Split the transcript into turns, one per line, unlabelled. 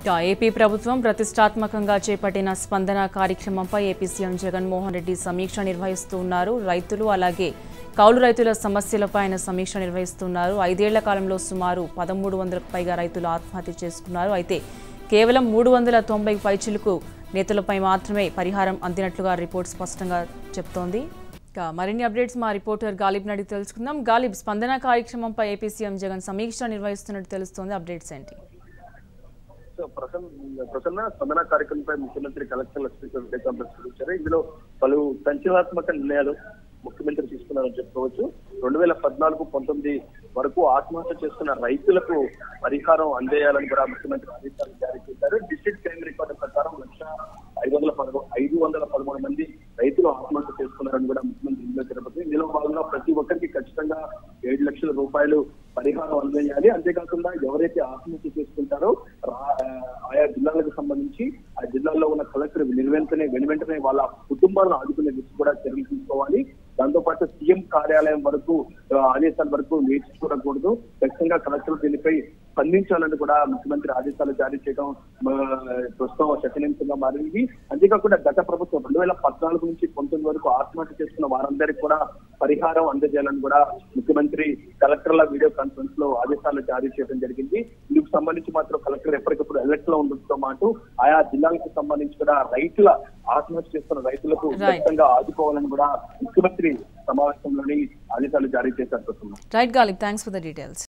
AP ప్రభుత్వం ప్రతిష్టాత్మకంగా చేపట్టిన స్పందన కార్యక్రమంపై ఏపీ సీఎం జగన్మోహన్ రెడ్డి సమీక్ష నిర్వహిస్తున్నారు. రైతులు అలాగే కౌలు రైతుల సమస్యలపై ఆయన సమీక్ష నిర్వహిస్తున్నారు. 5 ఏళ్ల కాలంలో సుమారు 1300కు పైగా రైతులు ఆత్మహత్య చేసుకున్నారు. అయితే కేవలం 390 పైచిలుకు నేతలపై మాత్రమే పరిహారం అందినట్లుగా రిపోర్ట్ స్పష్టంగా చెప్తోంది. మరిన్ని అప్డేట్స్ మా రిపోర్టర్ గాలిబ్ నడి తెలుసుకుందాం. గాలిబ్, స్పందన కార్యక్రమంపై ఏపీ సీఎం జగన్ సమీక్ష నిర్వహిస్తున్నట్టు తెలుస్తోంది. అప్డేట్స్ ఏంటి?
ప్రసన్న స్పందన కార్యక్రమంపై ముఖ్యమంత్రి కలెక్టర్ లక్ష్మీకాంత్ ఇందులో పలు సంచలనాత్మక నిర్ణయాలు ముఖ్యమంత్రి తీసుకున్నారని చెప్పుకోవచ్చు. 2014-19 వరకు ఆత్మహత్య చేసుకున్న రైతులకు పరిహారం అందేయాలని కూడా ముఖ్యమంత్రి ఆదేశాలు జారీ చేశారు. డిస్ట్రిక్ట్ క్రైమ్ రికార్డు ప్రకారం 513 మంది రైతులు ఆత్మహత్య చేసుకున్నారని కూడా ముఖ్యమంత్రి ఇందులో తెలిపారు. ఇందులో భాగంగా ప్రతి ఒక్కరికి ఖచ్చితంగా 7 లక్షల రూపాయలు పరిహారం అందేయాలి. అంతేకాకుండా ఎవరైతే ఆత్మహత్య చేసుకుంటారో ఆయా జిల్లాలకు సంబంధించి ఆ జిల్లాల్లో ఉన్న కలెక్టర్ వెనువెంటనే వాళ్ళ కుటుంబాలను ఆదుకునే దిశ కూడా చర్యలు తీసుకోవాలి. దాంతో పాటు సీఎం కార్యాలయం వరకు ఆదేశాల వరకు వేచి చూడకూడదు. ఖచ్చితంగా కలెక్టర్ దీనిపై స్పందించాలని కూడా ముఖ్యమంత్రి ఆదేశాలు జారీ చేయడం ప్రస్తుతం చర్చనీయాంశంగా మారింది. అంతేకాకుండా గత ప్రభుత్వం 2014-19 వరకు ఆత్మహత్య చేసుకున్న వారందరికీ కూడా పరిహారం అందజేయాలని కూడా ముఖ్యమంత్రి కలెక్టర్ల వీడియో కాన్ఫరెన్స్ లో ఆదేశాలు జారీ చేయడం జరిగింది. ఇందుకు సంబంధించి మాత్రం కలెక్టర్ ఎప్పటికప్పుడు అలర్ట్ లో ఉండడంతో పాటు ఆయా జిల్లాలకు సంబంధించి కూడా రైతుల ఆత్మహత్య చేస్తున్న రైతులకు ఖచ్చితంగా ఆదుకోవాలని కూడా ముఖ్యమంత్రి సమావేశంలోని ఆదేశాలు జారీ చేశారు.
Right Ghalib, thanks for the details.